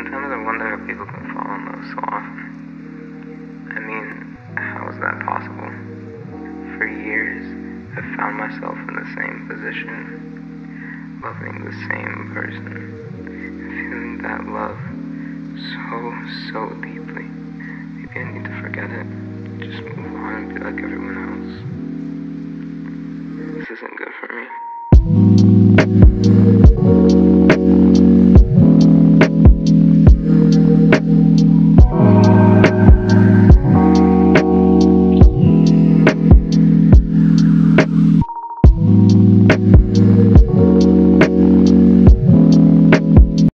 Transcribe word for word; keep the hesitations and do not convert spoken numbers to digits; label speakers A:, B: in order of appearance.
A: Sometimes I wonder how people can fall in love so often. I mean, how is that possible? For years, I've found myself in the same position, loving the same person, and feeling that love so, so deeply. Maybe I need to forget it, just move on and be like everyone else.